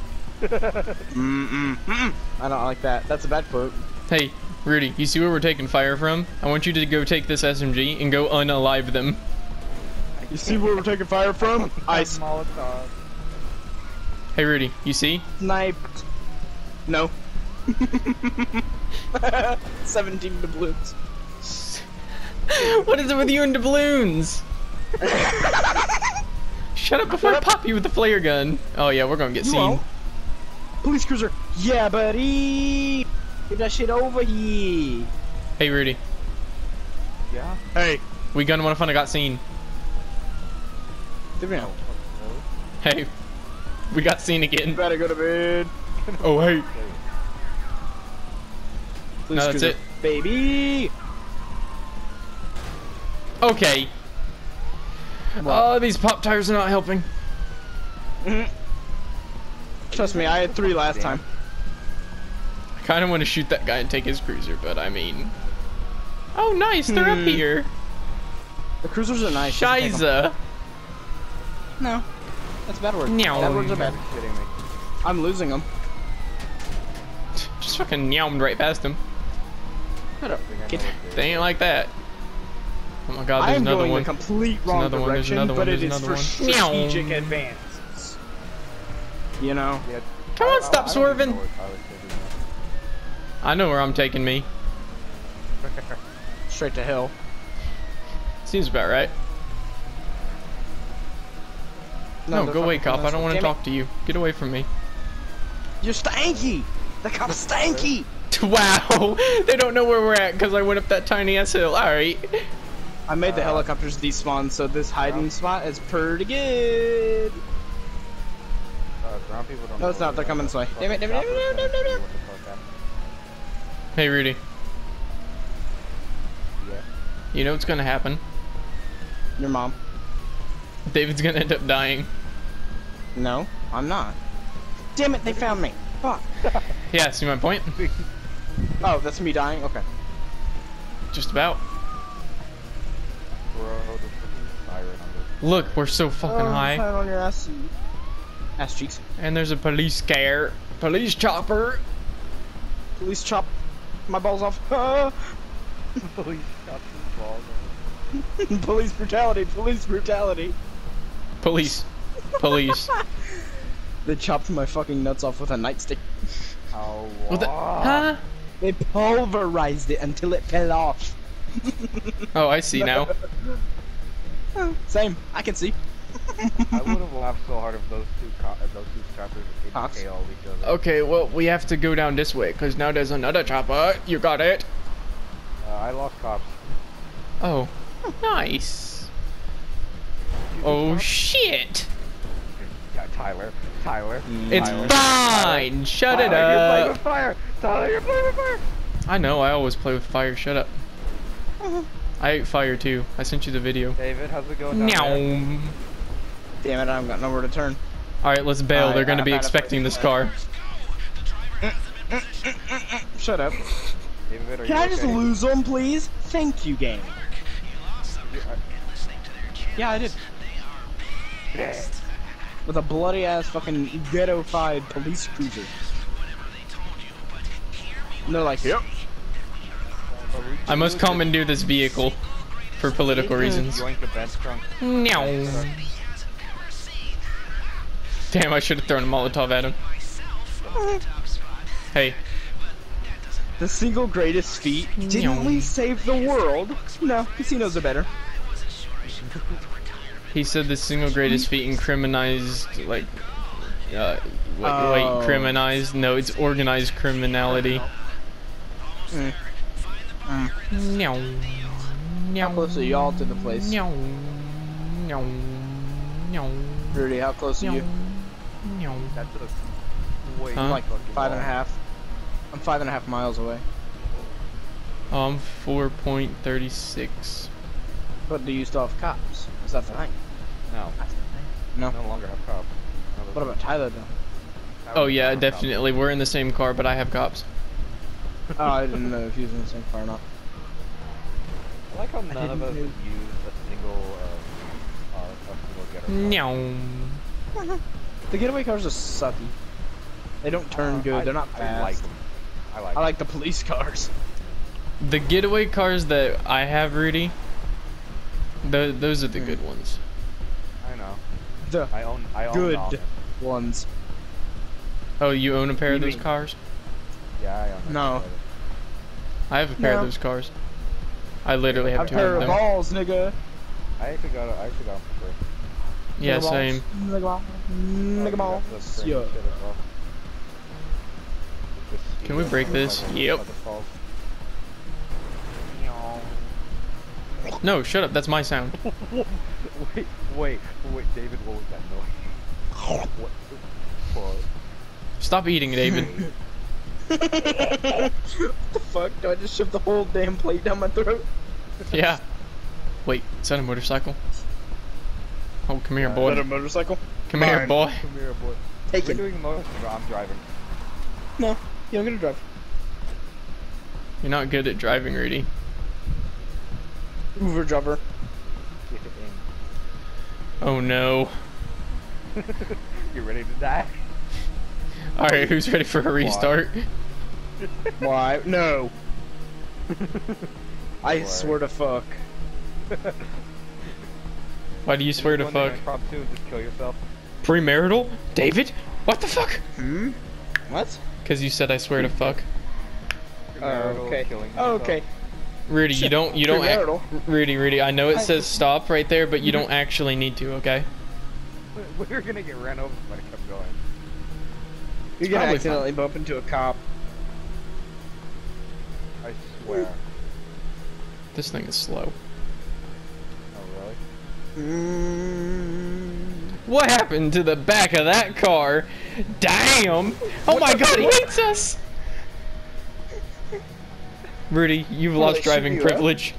I don't like that. That's a bad quote. Hey, Rudy, you see where we're taking fire from? I want you to go take this SMG and go unalive them. You see where we're taking fire from? Ice. Molotov. Hey, Rudy, you see? Sniped. No. 17 doubloons. What is it with you and doubloons? Shut up before I pop you with the flare gun. Oh yeah, we're gonna get You seen. won't. Police cruiser. Yeah, buddy. Get that shit over here. Hey, Rudy, Yeah? Hey. we gonna wanna find I got seen. Hey, we got seen again. Better go to bed. Oh hey. Police No, that's cruiser. it. Baby. Okay. Oh, these pop tires are not helping. Trust me, I had 3 last time. I kind of want to shoot that guy and take his cruiser, but I mean... Oh, nice, they're up here. The cruisers are nice. You should take 'em. Shiza. No. That's a bad word. Meow. Bad words are bad. Kidding me. I'm losing them. Just fucking meowed right past him. Shut up. Kid. They ain't like that. Oh my god, I there's am another going one. the complete There's wrong another one, there's direction, another one, but it there's is another for one. strategic Meow. advances. You know? Yeah. Come on, I stop don't even swerving. know where Tyler's taking I know where I'm taking me. us. Straight to hell. Seems about right. No, they're go away, fucking cop. I don't want to damn it. talk to you. Get away from me. You're stanky! The cop's stanky! Wow, they don't know where we're at because I went up that tiny ass hill. Alright. I made the helicopters despawn, so this hiding spot is pretty good. Brown people don't No, it's know not. They're where coming this way. the Damn it, damn it, fucking damn it, chopper's damn it, gonna damn it. be. What the fuck happened? Hey, Rudy. Yeah. You know what's gonna happen? Your mom. David's gonna end up dying. No, I'm not. Damn it, they found me. Fuck. Yeah, see my point? Oh, that's me dying? Okay. Just about. Bro, the freaking siren on this. Look, we're so fucking high. Sign on your ass. Ass cheeks. And there's a police car. Police chopper. Police chop my balls off. Ah. Police shot his balls. Police brutality, police brutality. Police. Police. They chopped my fucking nuts off with a nightstick. Oh, What the? wow. Huh? They pulverized it until it fell off. Oh, I see now. Same, I can see. I would have laughed so hard if those two choppers Cops. impaled each other. Okay, well, we have to go down this way because now there's another chopper. You got it? I lost cops. Oh, nice. Oh, shit. Yeah, Tyler. It's Tyler. fine. Shut it Tyler, you're playing up. with fire. Tyler, you're playing with fire. I know, I always play with fire. Shut up. I ate fire too. I sent you the video. David, how's it going down there? Meow. Damn it, I've got nowhere to turn. Alright, let's bail. They're gonna be I'm out of expecting this car. Shut up. David, are Can you I just okay? lose them, please? Thank you, game. Yeah, I did. Yeah. With a bloody ass fucking ghetto-fied police cruiser. And they're like, yep. I must commandeer this vehicle for political reasons. Yoink a bench trunk. No. Damn, I should have thrown a Molotov at him. Hey. The single greatest feat. Didn't we save the world? No, casinos are better. He said the single greatest feat incriminized, like, wait, criminalized? No, it's organized criminality. No. How close are y'all to the place? No. No. No. Rudy, how close are you? No. That's a way Huh? Like 5.5. I'm 5.5 miles away. 4.36. But do you still have cops? Is that the thing? No. No. No longer have cops. What about Tyler though? Oh yeah, definitely. We're in the same car, but I have cops. Oh, I didn't know if he was in the same car or not. I like how none of us didn't use a single getter. No. The getaway cars are sucky. They don't turn good. They're not I fast. like them. I like the police cars. The getaway cars that I have, Rudy, those are the good ones. I know. The I own good all of them. ones. Oh, you own a pair of You those mean- cars? Yeah, I own them. No. I have a pair of No. those cars. I literally A have two pair of of them. balls, nigga. I actually got them for free. Yeah, Nigga balls. same. Nigga balls. Nigga balls. That's the Yeah. shit as well. Just Can we break this? like Yep. the falls. No, shut up. That's my sound. wait, David, what was that noise? What the fuck? Stop eating, David. What the fuck? Do I just shove the whole damn plate down my throat? Yeah. Wait, is that a motorcycle? Oh, come here, Is that boy. a motorcycle? Come here, Fine. boy. Come here, boy. Take We're it. doing most. I'm driving. No, you're gonna drive. You're not good at driving, Rudy. Uber driver. Get it Oh no. in. You ready to die? Alright, who's ready for a restart? Why? No. I Why? swear to fuck. Why do you swear to Go in there fuck? and Prop 2 and just kill yourself. Premarital? David? What the fuck? Hmm? What? Because you said I swear to fuck. Premarital, Okay. killing Oh, yourself. okay. Rudy, you don't Premarital. Rudy, I know it says stop right there, but you don't actually need to, okay? We're gonna get ran over if I kept going. You're gonna probably accidentally bump into a cop. I swear. This thing is slow. Oh, really? What happened to the back of that car? Damn! Oh my god, he hates us! Rudy, you've Well, lost they shoot driving you up. privilege.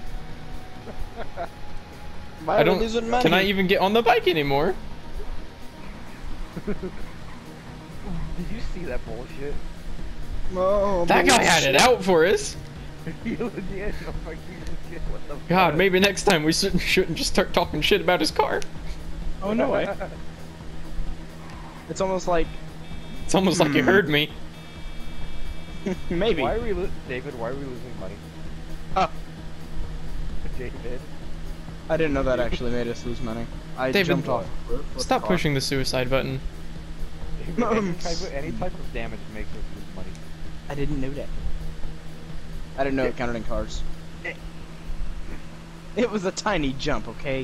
I don't. losing money. Can I even get on the bike anymore? Did you see that bullshit? Oh, That guy had it out for us. He legit. I'm like, shit, what the God, fuck? maybe next time we shouldn't just start talking shit about his car. Oh no way. It's almost like It's almost like you heard me. maybe. Why are we David? Why are we losing money? Ah. David. I didn't know that actually made us lose money. I David, jumped off. with Stop the car. pushing the suicide button. Any type of damage makes us lose money. I didn't know that. I didn't know it counted in cars. It was a tiny jump, okay?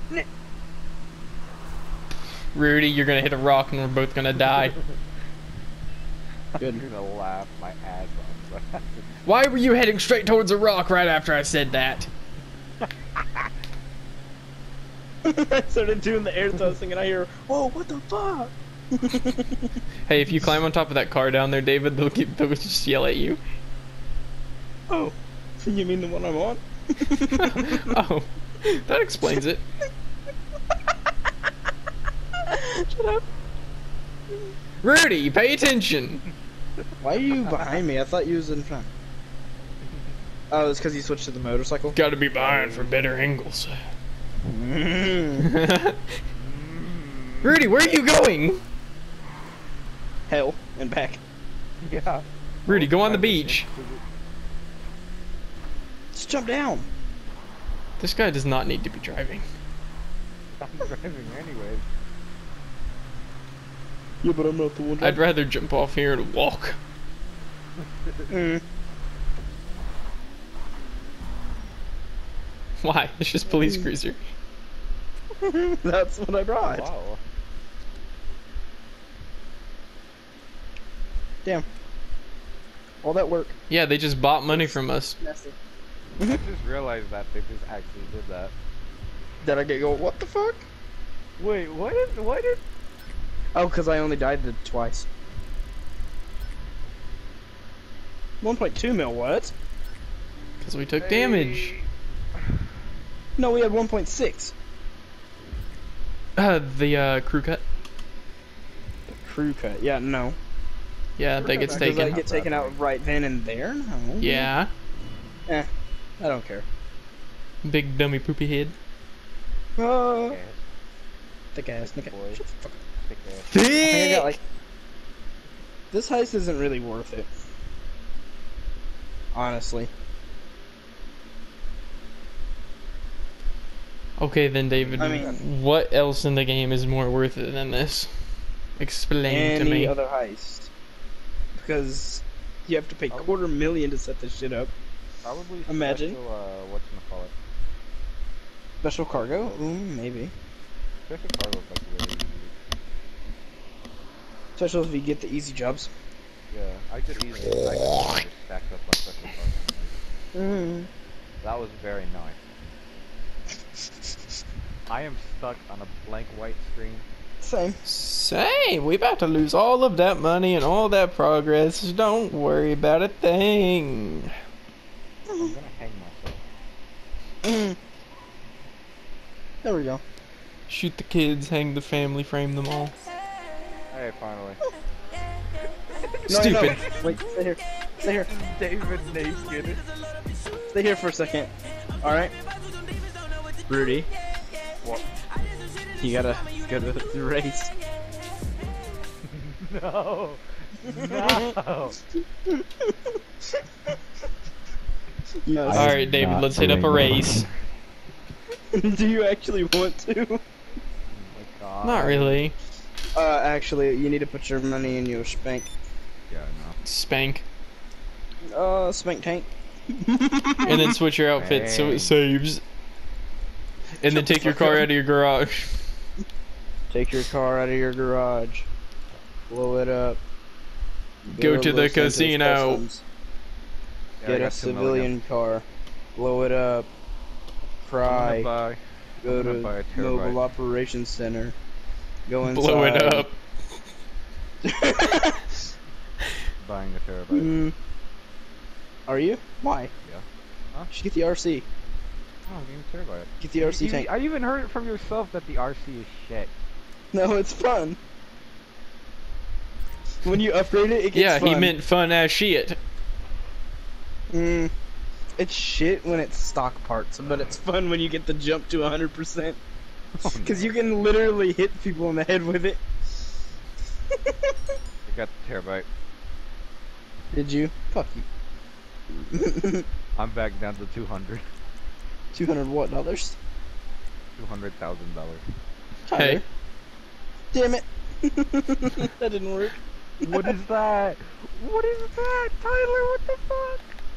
Rudy, you're gonna hit a rock and we're both gonna die. Good. I'm gonna laugh my ass off. Why were you heading straight towards a rock right after I said that? I started doing the air thrusting and I hear, whoa, what the fuck? Hey, if you climb on top of that car down there, David, they'll just yell at you. Oh, you mean the one I'm on? Oh, that explains it. Shut up. Rudy, pay attention. Why are you behind me? I thought you was in front. Oh, it's because you switched to the motorcycle? Gotta be behind for better angles. Rudy, where are you going? Hell and back. Yeah. Rudy, go on the beach. jump down. This guy does not need to be driving. I'm driving anyways. Yeah, but I'm not the one. I'd rather jump off here and walk. Mm. Why? It's just police cruiser. That's what I brought. Wow. Damn. All that work. Yeah, they just bought money from us. Nasty. I just realized that they just actually did that. Did I get go? What the fuck? Wait, what did? Oh, because I only died twice. 1.2 mil. What? Because we took damage. No, we had 1.6. The crew cut. Crew cut. Yeah, no. Yeah, that gets Does that taken. get taken out right then and there? No. Yeah. Eh. I don't care. Big dummy poopy head. Oh. Thick ass nigga. Boy. Shut the fuck up. Thick ass. I think I got like. This heist isn't really worth it. Honestly. Okay then, David. I mean- what else in the game is more worth it than this? Explain to Any me. other heist. Because you have to pay $250,000 to set this shit up. Probably. Imagine. Special, whatchamacallit? Special cargo? Ooh, maybe. Special cargo is like really easy. Especially if you get the easy jobs. Yeah, I could easily just stack up my special cargo. Mm. That was very nice. I am stuck on a blank white screen. Same. Say, we about to lose all of that money and all that progress. Don't worry about a thing. I'm gonna hang myself. Mm. There we go. Shoot the kids, hang the family, frame them all. Hey, finally. No, Stupid. no. Wait, stay here. Stay here. David naked. Stay here for a second. Alright? Rudy. What? You gotta go to the race. No. No. Yes. Alright, David, not let's hit up a doing race. Do you actually want to? Oh my god. Not really. Actually, you need to put your money in your spank. Yeah, no. Spank. Spank tank. And then switch your outfit so it saves. And then take your car out of your garage. Take your car out of your garage. Blow it up. Go to to the Los Santos casino. Customs. Yeah, I Get a got 2 million. civilian car. Blow it up. I'm Cry. gonna Go I'm gonna buy a to terabyte. Mobile Operations Center. Go inside. Blow it up. buying a terabyte. Mm. Are you? Why? Yeah. Huh? You should get the RC. Oh, give me a terabyte. Get the RC tank. I even heard it from yourself that the RC is shit. No, it's fun. When you upgrade it, it gets Yeah, fun. he meant fun as shit. Mm, it's shit when it's stock parts, but it's fun when you get the jump to 100%. Because you can literally hit people in the head with it. I got the terabyte. Did you? Fuck you. I'm back down to 200. 200 what dollars? $200,000. Hey. Damn it. That didn't work. What is that? What is that? Tyler, what the fuck?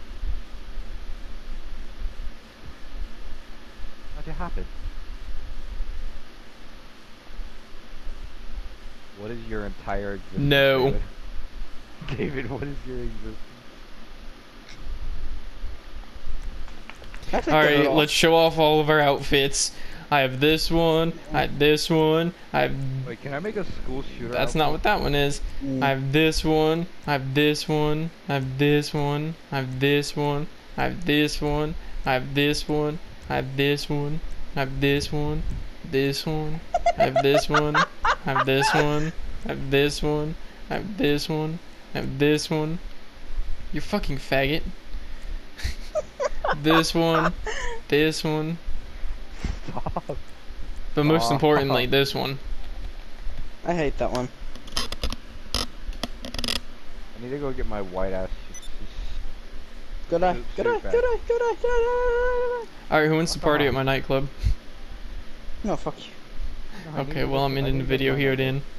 How'd it happen? What is your entire existence? No. David? David, what is your existence? Alright, let's show off all of our outfits. I have this one, I have this one, I have... Wait, can I make a school shooter? That's not what that one is. I have this one, I have this one, I have this one, I have this one, I have this one, I have this one, I have this one, I have this one, this one, I have this one, I have this one, I have this one, I have this one, I have this one. You fucking faggot. This one, this one. Stop. But most importantly, this one. I hate that one. I need to go get my white ass. Good eye. Oops, Good eye. super Good eye. Good eye. Good eye. Alright, who wants to party at my nightclub? No, fuck you. I need Okay, to well, look- I'm I ending need the to video find here out. then.